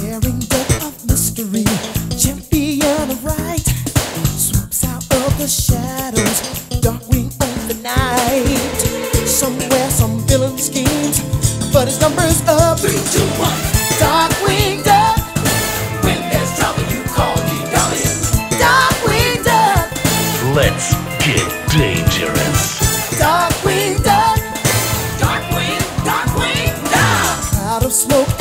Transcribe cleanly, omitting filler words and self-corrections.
daring depth of mystery, champion of right, swoops out of the shadows, Darkwing on the night. Somewhere some villain schemes, but his number's up. 3, 2, 1. Darkwing Duck. When there's trouble, you call DW. Darkwing Duck. Let's get dangerous. Darkwing Duck. Darkwing, Darkwing, Duck. Cloud of smoke